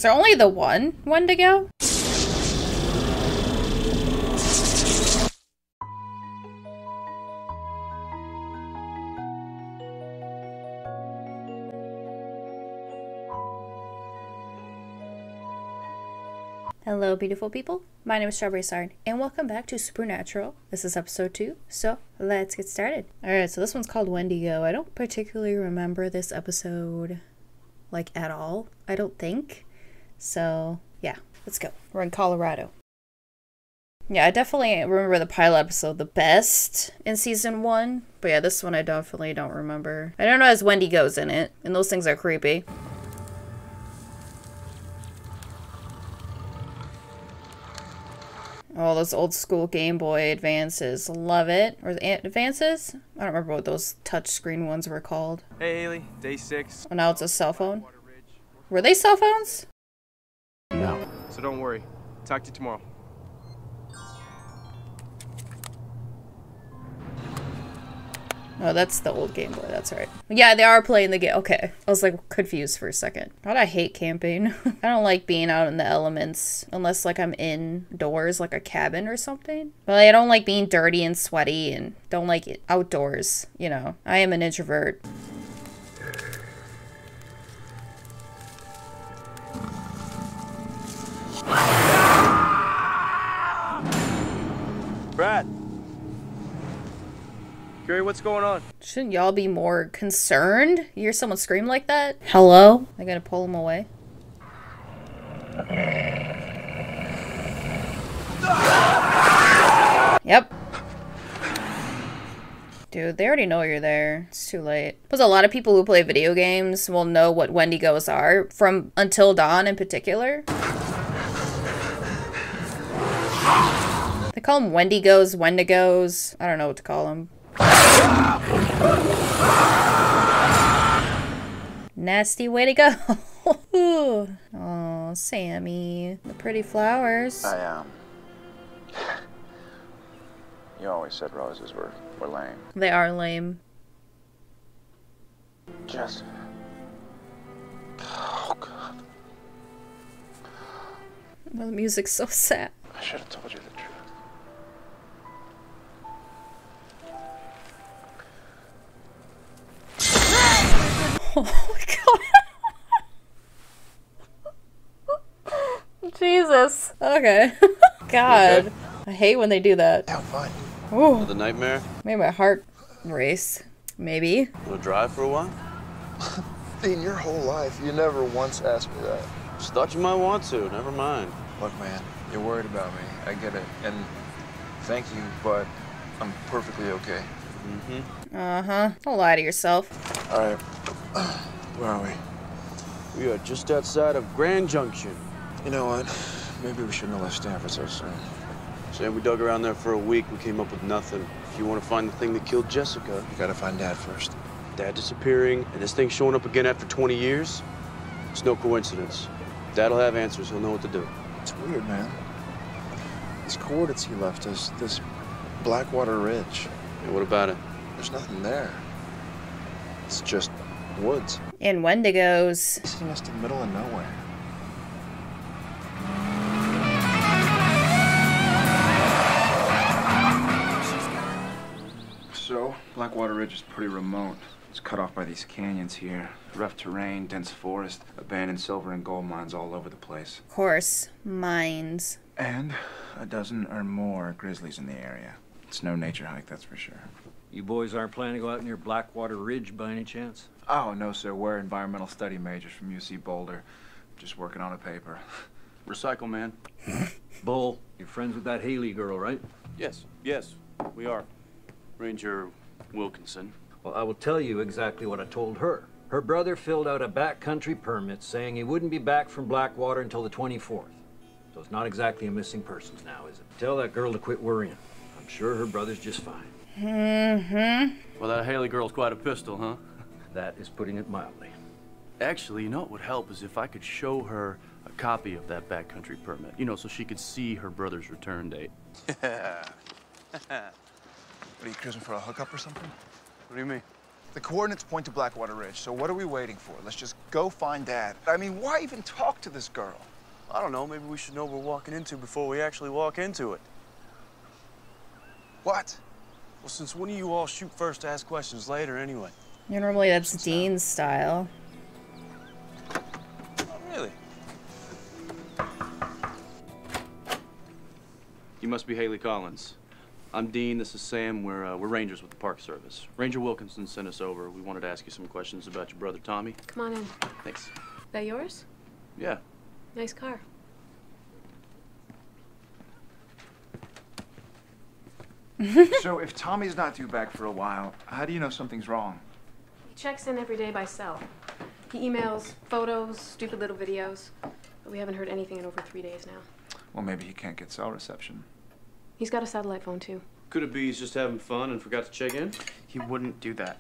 there only the one Wendigo? Hello, beautiful people. My name is Strawberry Sard, and welcome back to Supernatural. This is episode 2, so let's get started. Alright, so this one's called Wendigo. I don't particularly remember this episode, like, at all, I don't think. So, yeah, let's go. We're in Colorado. Yeah, I definitely remember the pilot episode the best in season 1, but yeah, this one I definitely don't remember. I don't know as Wendigos in it, and those things are creepy. Oh, those old school Game Boy Advances. Love it. Or the Advances? I don't remember what those touchscreen ones were called. Hey, Haley. Day 6. Oh, now it's a cell phone? Were they cell phones? No. So don't worry. Talk to you tomorrow. Oh, that's the old Game Boy. That's right. Yeah, they are playing the game. Okay. I was like confused for a second. God, I hate camping. I don't like being out in the elements unless like I'm indoors, like a cabin or something. But I don't like being dirty and sweaty and don't like it outdoors. You know, I am an introvert. Brad. Gary, what's going on? Shouldn't y'all be more concerned? You hear someone scream like that? Hello? I gotta pull him away. Yep. Dude, they already know you're there. It's too late. Because a lot of people who play video games will know what Wendigos are, from Until Dawn in particular. They call them Wendigos, Wendigos. I don't know what to call them. Nasty way to go. Oh, Sammy. The pretty flowers. You always said roses were lame. They are lame. Jess. Oh, God. Well, the music's so sad. I should have told you the truth. Oh my god. Jesus. Okay. God. Okay? I hate when they do that. Yeah, fine. Ooh. Another nightmare? Made my heart race. Maybe. Wanna drive for a while? In your whole life, you never once asked me that. Just thought you might want to, never mind. Look, man, you're worried about me. I get it. And thank you, but I'm perfectly okay. Uh-huh. Don't lie to yourself. All right. Where are we? We are just outside of Grand Junction. You know what? Maybe we shouldn't have left Stanford so soon. Sam, we dug around there for a week. We came up with nothing. If you want to find the thing that killed Jessica... You gotta find Dad first. Dad disappearing, and this thing showing up again after 20 years? It's no coincidence. Dad'll have answers. He'll know what to do. It's weird, man. These coordinates he left us, this Blackwater Ridge. And what about it? There's nothing there. It's just woods. And Wendigos. Taking us to the middle of nowhere. So, Blackwater Ridge is pretty remote. It's cut off by these canyons here. Rough terrain, dense forest, abandoned silver and gold mines all over the place. Of course. Mines. And a dozen or more grizzlies in the area. It's no nature hike, that's for sure. You boys aren't planning to go out near Blackwater Ridge by any chance? Oh, no, sir. We're environmental study majors from UC Boulder. Just working on a paper. Recycle, man. Bull, you're friends with that Haley girl, right? Yes, we are. Ranger Wilkinson. Well, I will tell you exactly what I told her. Her brother filled out a backcountry permit saying he wouldn't be back from Blackwater until the 24th. So it's not exactly a missing persons now, is it? Tell that girl to quit worrying. I'm sure her brother's just fine. Well, that Haley girl's quite a pistol, huh? That is putting it mildly. Actually, you know what would help is if I could show her a copy of that backcountry permit. You know, so she could see her brother's return date. What, are you cruising for a hookup or something? What do you mean? The coordinates point to Blackwater Ridge, so what are we waiting for? Let's just go find Dad. I mean, why even talk to this girl? I don't know, maybe we should know what we're walking into before we actually walk into it. What? Well, since when do you all shoot first, ask questions later anyway? Yeah, normally that's Dean's style. Oh, really? You must be Haley Collins. I'm Dean, this is Sam. We're rangers with the Park Service. Ranger Wilkinson sent us over. We wanted to ask you some questions about your brother Tommy. Come on in. Thanks. That yours? Yeah. Nice car. So if Tommy's not due back for a while, how do you know something's wrong? He checks in every day by cell. He emails photos, stupid little videos. But we haven't heard anything in over 3 days now. Well, maybe he can't get cell reception. He's got a satellite phone, too. Could it be he's just having fun and forgot to check in? He wouldn't do that.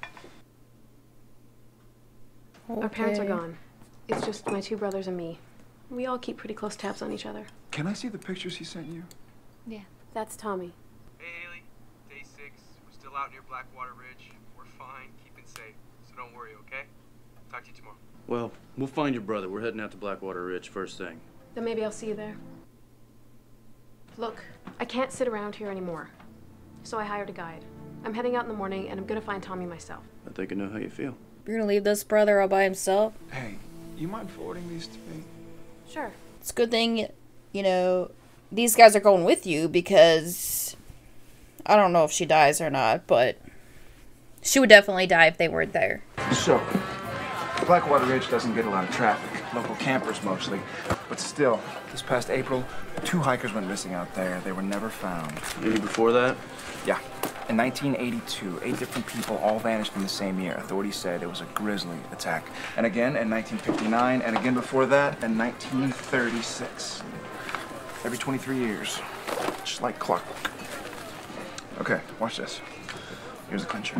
Our parents are Okay. gone. It's just my 2 brothers and me. We all keep pretty close tabs on each other. Can I see the pictures he sent you? Yeah. That's Tommy. Hey, Haley. Day 6. We're still out near Blackwater Ridge. We're fine, keeping safe. So don't worry, okay? Talk to you tomorrow. Well, we'll find your brother. We're heading out to Blackwater Ridge first thing. Then maybe I'll see you there. Look, I can't sit around here anymore. So I hired a guide. I'm heading out in the morning, and I'm gonna find Tommy myself. I think I know how you feel. You're gonna leave this brother all by himself? Hey, you mind forwarding these to me? Sure. It's a good thing, you know, these guys are going with you because I don't know if she dies or not, but she would definitely die if they weren't there. So, Blackwater Ridge doesn't get a lot of traffic. Local campers mostly. But still, this past April, 2 hikers went missing out there. They were never found. Maybe before that? Yeah. In 1982, 8 different people all vanished in the same year. Authorities said it was a grisly attack. And again in 1959, and again before that in 1936. Every 23 years. Just like clockwork. Okay, watch this. Here's the clincher.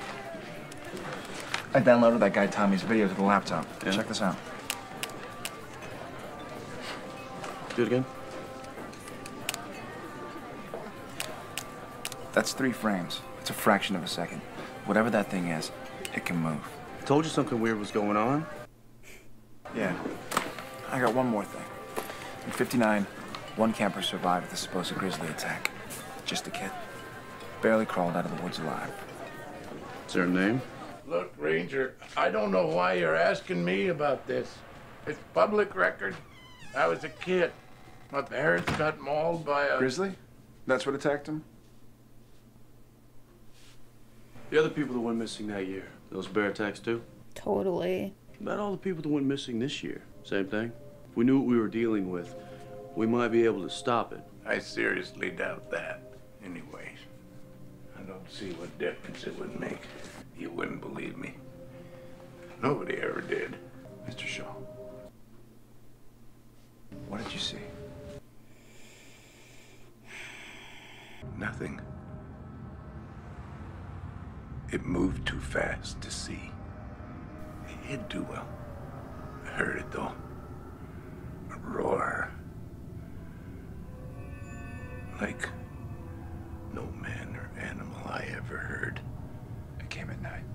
I downloaded that guy Tommy's video to the laptop. Yeah. Check this out. Do it again. That's 3 frames. It's a fraction of a second. Whatever that thing is, it can move. Told you something weird was going on. Yeah. I got one more thing. In 59, 1 camper survived the supposed grizzly attack. Just a kid. Barely crawled out of the woods alive. Is there a name? Look, Ranger, I don't know why you're asking me about this. It's public record. I was a kid. My parents got mauled by a... Grizzly? That's what attacked him? The other people that went missing that year, those bear attacks too? Totally. About all the people that went missing this year, same thing. If we knew what we were dealing with, we might be able to stop it. I seriously doubt that. Anyways, I don't see what difference it would make. You wouldn't believe me. Nobody ever did. Mr. Shaw. What did you see? Nothing. It moved too fast to see. It hid too well. I heard it though. A roar. Like no man or animal I ever heard. It came at night.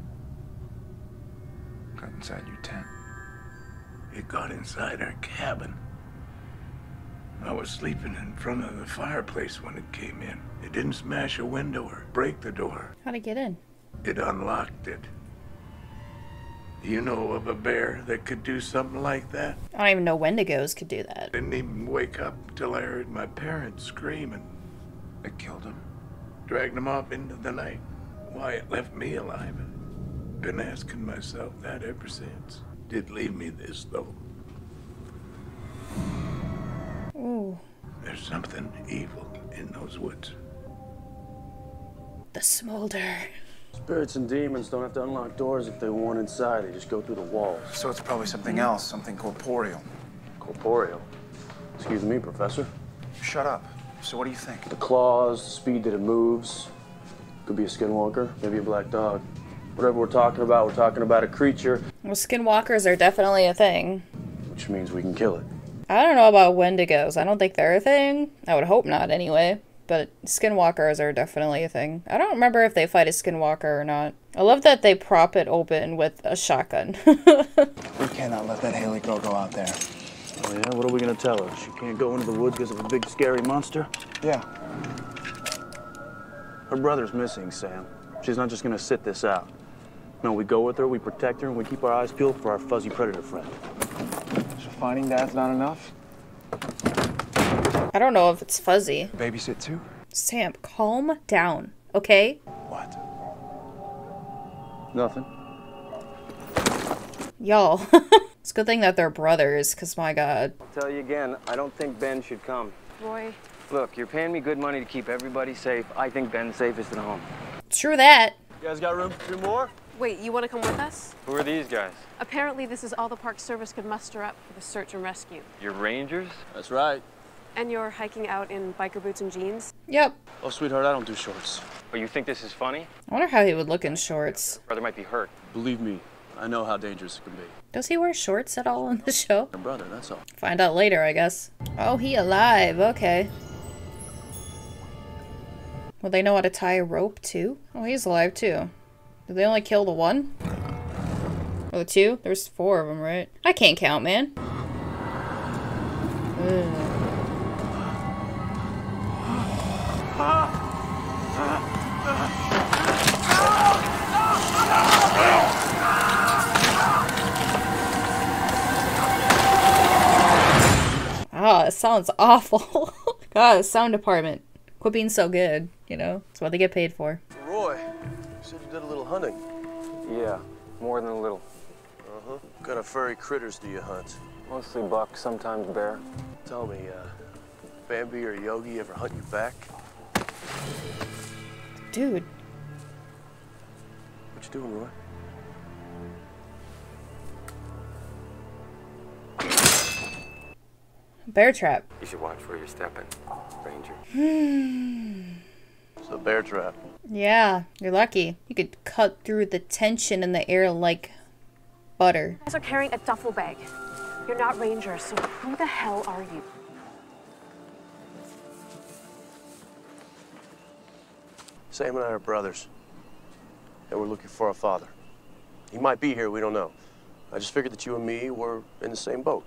Got inside your tent. It got inside our cabin. I was sleeping in front of the fireplace when it came in. It didn't smash a window or break the door. How'd it get in? It unlocked it. You know of a bear that could do something like that? I don't even know Wendigos could do that. Didn't even wake up till I heard my parents screaming. It killed him. Dragged them off into the night. Why it left me alive. Been asking myself that ever since. Did leave me this though. Ooh. There's something evil in those woods. The smolder. Spirits and demons don't have to unlock doors if they want inside. They just go through the walls. So it's probably something else, something corporeal. Corporeal. Excuse me, Professor. Shut up. So what do you think? The claws, the speed that it moves. Could be a skinwalker, maybe a black dog. Whatever we're talking about a creature. Well, skinwalkers are definitely a thing. Which means we can kill it. I don't know about Wendigos. I don't think they're a thing. I would hope not, anyway. but skinwalkers are definitely a thing. I don't remember if they fight a skinwalker or not. I love that they prop it open with a shotgun. We cannot let that Haley girl go out there. Oh yeah? What are we gonna tell her? She can't go into the woods because of a big scary monster? Yeah. Her brother's missing, Sam. She's not just gonna sit this out. No, we go with her, we protect her, and we keep our eyes peeled for our fuzzy predator friend. So finding Dad's not enough? I don't know if it's fuzzy. Babysit too? Sam, calm down, okay? What? Nothing. Y'all. It's a good thing that they're brothers, because my God. I'll tell you again, I don't think Ben should come. Roy. Look, you're paying me good money to keep everybody safe. I think Ben's safest at home. True that. You guys got room for 2 more? Wait, you want to come with us? Who are these guys? Apparently this is all the Park Service could muster up for the search and rescue. You're rangers? That's right. And you're hiking out in biker boots and jeans? Yep. Oh, sweetheart, I don't do shorts. Oh, you think this is funny? I wonder how he would look in shorts. Brother might be hurt. Believe me, I know how dangerous it can be. Does he wear shorts at all in the show? Her brother, that's all. Find out later, I guess. Oh, he alive. Okay. Well, they know how to tie a rope, too? Oh, he's alive, too. Did they only kill the one? Or the 2? There's 4 of them, right? I can't count, man. Ugh. Oh, it sounds awful. God, the sound department. Quit being so good, you know? That's what they get paid for. Roy, you said you did a little hunting. Yeah, more than a little. Uh-huh. What kind of furry critters do you hunt? Mostly buck, sometimes bear. Tell me, Bambi or Yogi ever hunt you back? Dude. What you doing, Roy? Bear trap. You should watch where you're stepping, Ranger. It's a bear trap. Yeah, you're lucky. You could cut through the tension in the air like butter. You guys are carrying a duffel bag. You're not rangers, so who the hell are you? Sam and I are brothers, and we're looking for our father. He might be here, we don't know. I just figured that you and me were in the same boat.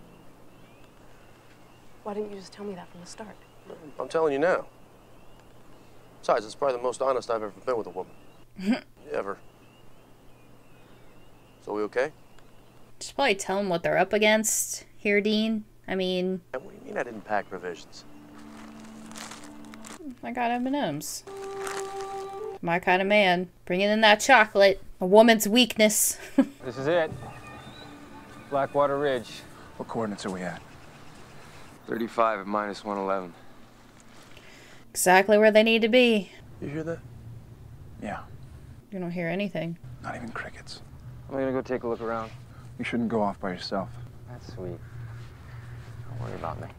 Why didn't you just tell me that from the start? I'm telling you now. Besides, it's probably the most honest I've ever been with a woman. Ever. So we okay? Just probably tell them what they're up against here, Dean. I mean... What do you mean I didn't pack provisions? I got M&Ms. My kind of man. Bringing in that chocolate. A woman's weakness. This is it. Blackwater Ridge. What coordinates are we at? 35 at minus 111. Exactly where they need to be. You hear that? Yeah. You don't hear anything. Not even crickets. I'm gonna go take a look around. You shouldn't go off by yourself. That's sweet. Don't worry about me.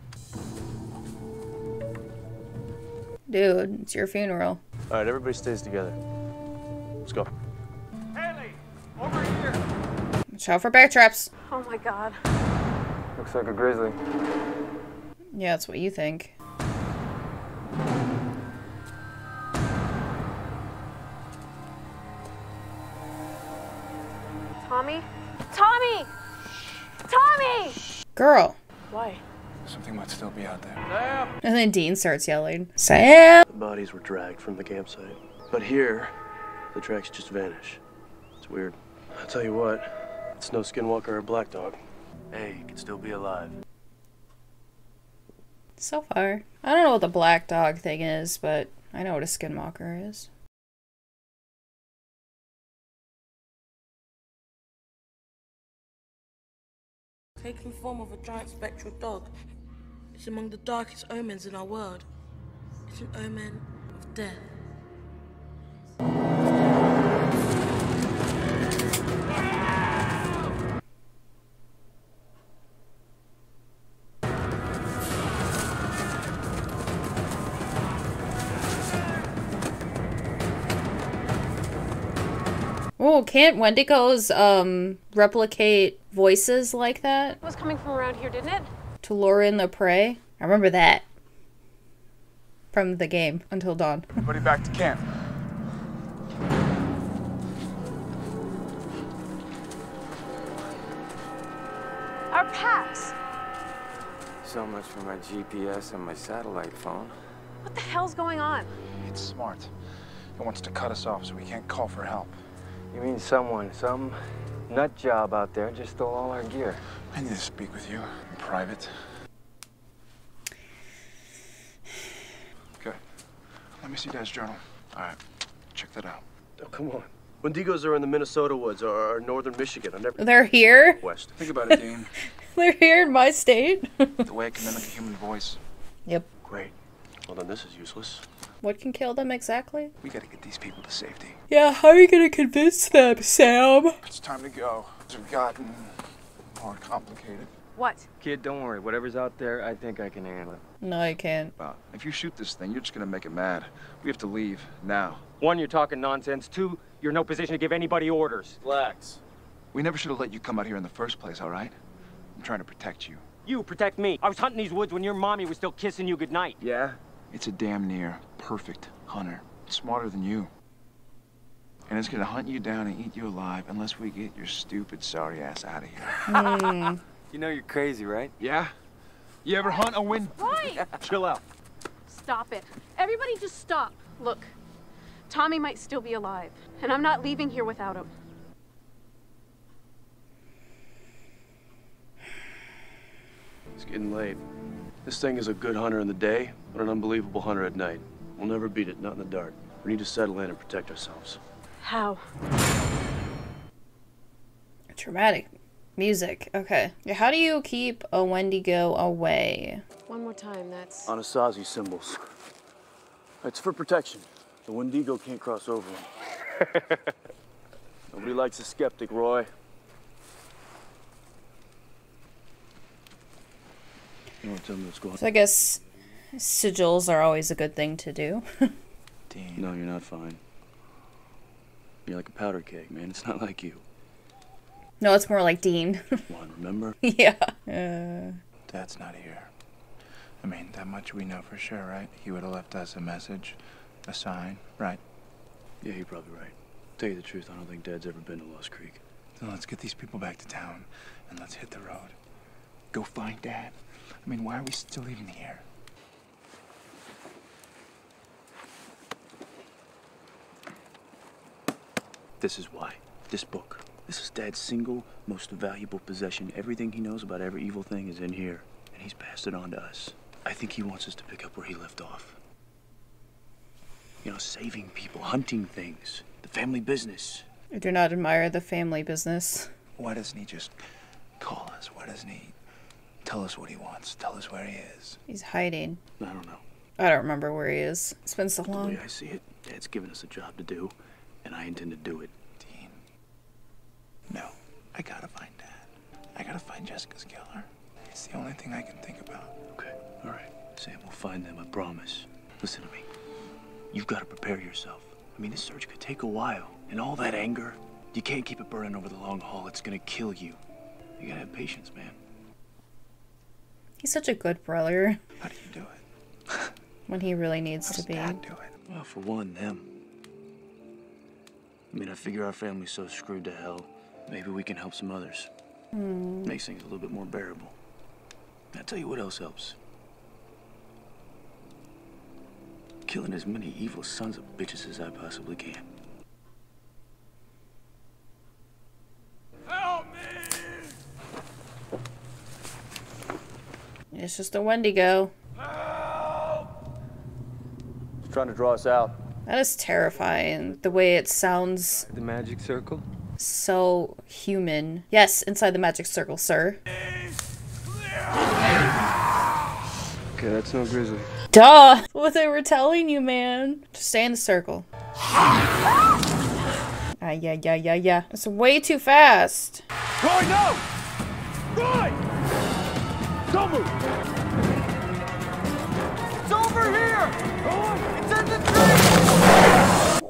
Dude, it's your funeral. All right, everybody stays together. Let's go. Haley, over here. Watch out for bear traps. Oh my God. Looks like a grizzly. Yeah, that's what you think. Tommy? Tommy! Tommy! Girl. Why? Something might still be out there. And then Dean starts yelling, Sam! The bodies were dragged from the campsite. But here, the tracks just vanish. It's weird. I'll tell you what, it's no skinwalker or black dog. Hey, he could still be alive. So far. I don't know what the black dog thing is, but I know what a skinwalker is. Taking form of a giant spectral dog. It's among the darkest omens in our world. It's an omen of death. Oh, can't Wendigos, replicate voices like that? It was coming from around here, didn't it? To lure in the prey? I remember that. from the game Until Dawn. Everybody back to camp. Our packs! So much for my GPS and my satellite phone. What the hell's going on? It's smart. It wants to cut us off so we can't call for help. You mean some nut job out there just stole all our gear? I need to speak with you in private. Okay. Let me see Dad's journal. All right. Check that out. Oh, come on. Wendigos are in the Minnesota woods or northern Michigan. I never. They're here? West. Think about it, Dean. They're here in my state? The way it can mimic a human voice. Yep. Great. Well, then this is useless. What can kill them exactly? We gotta get these people to safety. Yeah, how are you gonna convince them, Sam? It's time to go. It's gotten more complicated. What? Kid, don't worry. Whatever's out there, I think I can handle it. No, I can't. Well, if you shoot this thing, you're just gonna make it mad. We have to leave now. 1, you're talking nonsense. 2, you're in no position to give anybody orders. Relax. We never should have let you come out here in the first place, all right? I'm trying to protect you. You protect me. I was hunting these woods when your mommy was still kissing you goodnight. Yeah? It's a damn near perfect hunter. Smarter than you. And it's gonna hunt you down and eat you alive unless we get your stupid, sorry ass out of here. You know you're crazy, right? Yeah? You ever hunt a wind? Right! Chill out. Stop it. Everybody just stop. Look, Tommy might still be alive, and I'm not leaving here without him. It's getting late. This thing is a good hunter in the day, but an unbelievable hunter at night. We'll never beat it, not in the dark. We need to settle in and protect ourselves. How? Traumatic. Music. Okay. How do you keep a Wendigo away? One more time, that's... Anasazi symbols. It's for protection. The Wendigo can't cross over them. Nobody likes a skeptic, Roy. You want to tell me what's going on? So I guess sigils are always a good thing to do. Dean. No, you're not fine. You're like a powder keg, man. It's not like you. No, it's more like Dean. One, remember? Yeah. Dad's not here. I mean, that much we know for sure, right? He would have left us a message, a sign, right? Yeah, you're probably right. Tell you the truth, I don't think Dad's ever been to Lost Creek. So let's get these people back to town and let's hit the road. Go find Dad. I mean, why are we still even here? This is why. This book. This is Dad's single most valuable possession. Everything he knows about every evil thing is in here, and he's passed it on to us. I think he wants us to pick up where he left off. You know, saving people, hunting things, the family business. I do not admire the family business. Why doesn't he just call us? Why doesn't he tell us what he wants? Tell us where he is. He's hiding. I don't know. I don't remember where he is. It's been so The long. way I see it, Dad's given us a job to do, and I intend to do it. Dean. No. I gotta find Dad. I gotta find Jessica's killer. It's the only thing I can think about. Okay, all right. Sam, we'll find them, I promise. Listen to me. You've got to prepare yourself. I mean, this search could take a while. And all that anger, you can't keep it burning over the long haul. It's gonna kill you. You gotta have patience, man. He's such a good brother. How do you do it? When he really needs to be. Dad do it? Well, for one, them. I mean, I figure our family's so screwed to hell. Maybe we can help some others. Makes things a little bit more bearable. I'll tell you what else helps. Killing as many evil sons of bitches as I possibly can. Help me! It's just a Wendigo. He's trying to draw us out. That is terrifying. The way it sounds The magic circle? so human. Yes, inside the magic circle, sir. Okay, that's no grizzly. Duh! What they were telling you, man. Just stay in the circle. Yeah. It's way too fast. Roy, no! Roy! Don't move! It's over here! It's in the tree!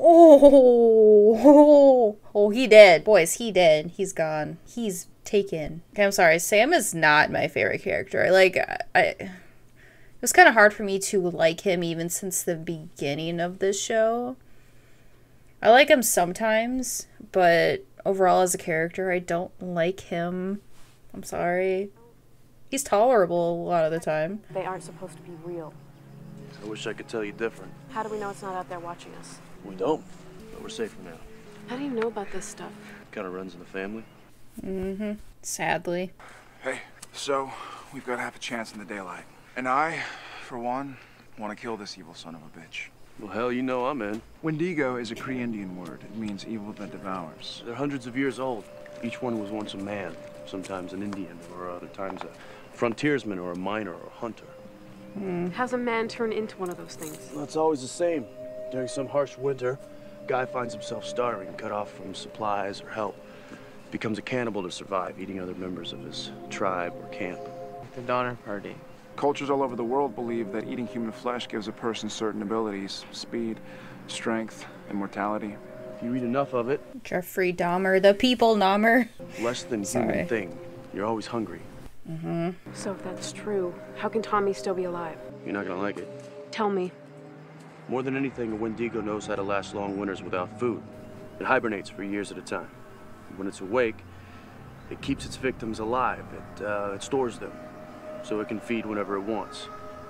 Oh, he dead. Boys, he dead. He's gone. He's taken. Okay, I'm sorry. Sam is not my favorite character. was kind of hard for me to like him even since the beginning of this show. I like him sometimes, but overall as a character, I don't like him. I'm sorry. He's tolerable a lot of the time. They aren't supposed to be real. I wish I could tell you different. How do we know it's not out there watching us? We don't, but we're safe for now. How do you know about this stuff? Kind of runs in the family. Mm-hmm. Sadly. Hey, so we've got half a chance in the daylight. And I, for one, want to kill this evil son of a bitch. Well, hell, you know I'm in. Wendigo is a Cree Indian word. It means evil that devours. They're hundreds of years old. Each one was once a man, sometimes an Indian, or other times a frontiersman, or a miner, or a hunter. How's a man turn into one of those things? Well, it's always the same. During some harsh winter, guy finds himself starving, cut off from supplies or help. Becomes a cannibal to survive, eating other members of his tribe or camp. The Donner Party. Cultures all over the world believe that eating human flesh gives a person certain abilities, speed, strength, immortality. If you eat enough of it, Jeffrey Dahmer, the people Dahmer. less than human thing, you're always hungry. Mm-hmm. So if that's true, how can Tommy still be alive? You're not gonna like it. Tell me. More than anything, a Wendigo knows how to last long winters without food. It hibernates for years at a time. When it's awake, it keeps its victims alive. It stores them, so it can feed whenever it wants.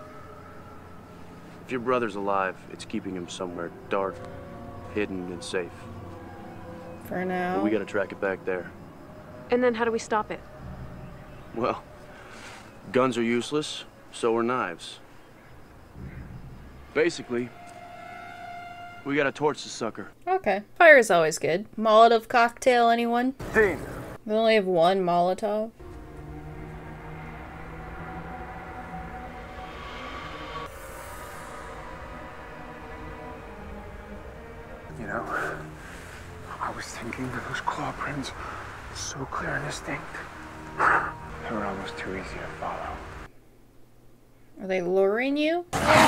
If your brother's alive, it's keeping him somewhere dark, hidden, and safe. For now. But we gotta track it back there. And then how do we stop it? Well, guns are useless, so are knives. Basically, we gotta torch the sucker. Okay. Fire is always good. Molotov cocktail, anyone? Dean. We only have one Molotov. You know, I was thinking that those claw prints were so clear and distinct. They were almost too easy to follow. Are they luring you?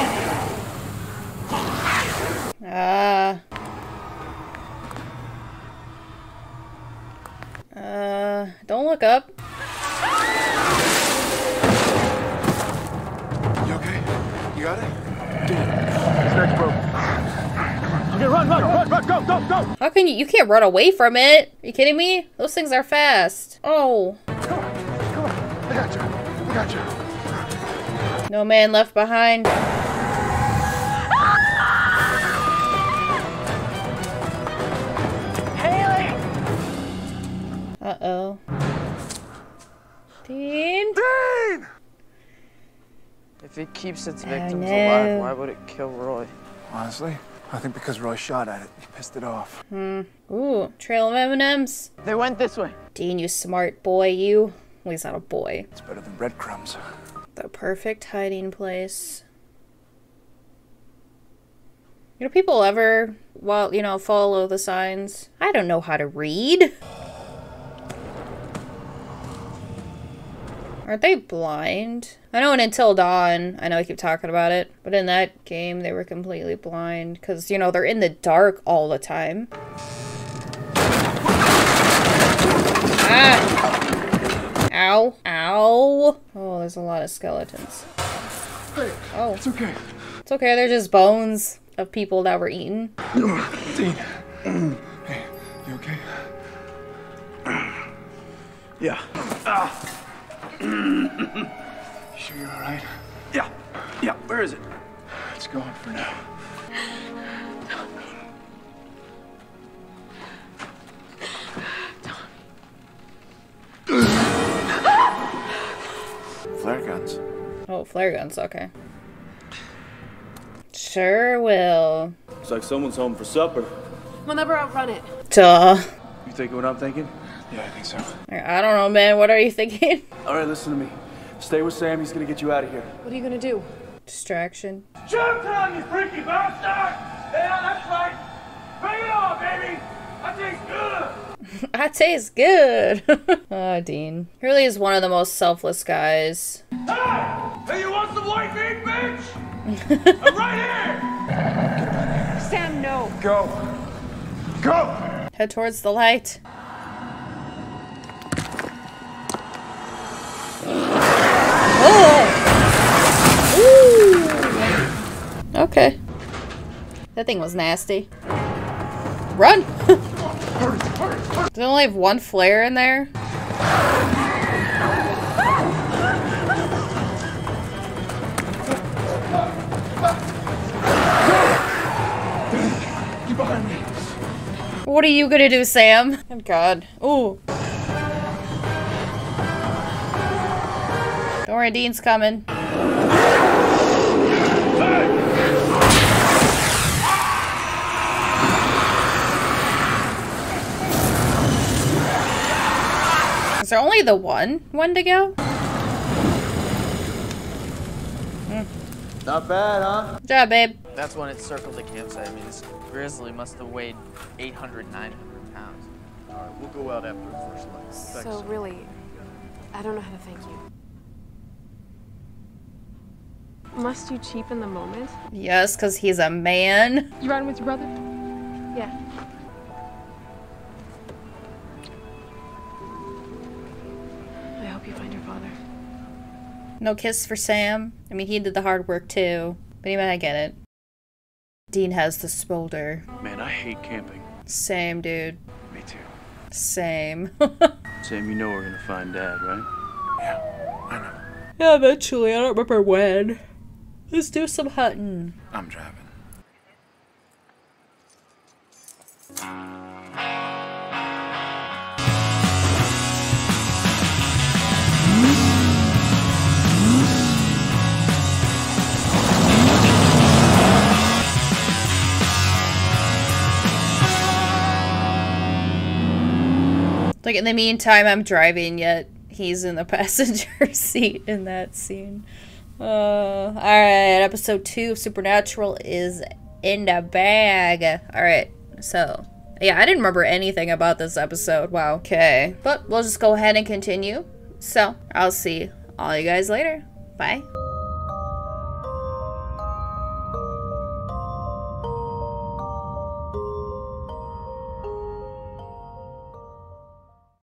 Don't look up. You okay? You got it? This next broke. Okay, run, go! How can you can't run away from it? Are you kidding me? Those things are fast. Oh. Come on, I got you. No man left behind. Haley! Uh-oh. Dean? Dean! If it keeps its victims no. alive, why would it kill Roy? Honestly, I think because Roy shot at it. He pissed it off. Ooh, trail of M&Ms. They went this way. Dean, you smart boy, you. Well, he's not a boy. It's better than breadcrumbs. The perfect hiding place. You know, people ever, well, you know, follow the signs. I don't know how to read. Aren't they blind? I know in Until Dawn, I know I keep talking about it, but in that game they were completely blind because, you know, they're in the dark all the time. Ah! Ow. Ow. Oh, there's a lot of skeletons. Hey, oh. It's okay. It's okay, they're just bones of people that were eaten. Dean. Hey, you okay? Yeah. You sure you're alright? Yeah. Where is it? It's gone for now. Flare guns. Oh, flare guns, okay. Sure will. Looks like someone's home for supper. We'll never outrun it. Duh. You thinking what I'm thinking? Yeah, I think so. I don't know, man. What are you thinking? All right, listen to me. Stay with Sam. He's gonna get you out of here. What are you gonna do? Distraction. Showtime, you freaky bastard! Yeah, that's right. Bring it on, baby. I taste good. I taste good. Oh, Dean. He really is one of the most selfless guys. Hey, you want some white meat, bitch? I'm right here. Sam, no. Go. Go! Head towards the light. Oh! Ooh! Okay. That thing was nasty. Run! Do they only have one flare in there? Get behind me. What are you gonna do, Sam? Oh god. Ooh. Don't worry, Dean's coming. Is there only the one Wendigo? Not bad, huh? Good job, babe. That's when it circled the campsite. I mean, this grizzly must have weighed 800, 900 pounds. All right, we'll go out after the first light. Thanks. So really, I don't know how to thank you. Must you cheapen the moment? Yes, because he's a man. You riding with your brother? Yeah. I hope you find your father. No kiss for Sam. I mean, he did the hard work too. But even I get it. Dean has the smolder. Man, I hate camping. Same, dude. Me too. Same. Sam, you know we're gonna find Dad, right? Yeah, I know. Yeah, eventually. I don't remember when. Let's do some hunting. I'm driving. Like, in the meantime, I'm driving, yet he's in the passenger seat in that scene. Alright, episode 2 of Supernatural is in the bag. Alright, so, yeah, I didn't remember anything about this episode. Wow. Okay, but we'll just go ahead and continue. So, I'll see all you guys later. Bye.